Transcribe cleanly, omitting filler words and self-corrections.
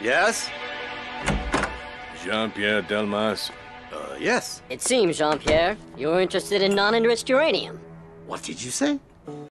Yes? Jean-Pierre Delmas. Yes. It seems, Jean-Pierre, you're interested in non-enriched uranium. What did you say?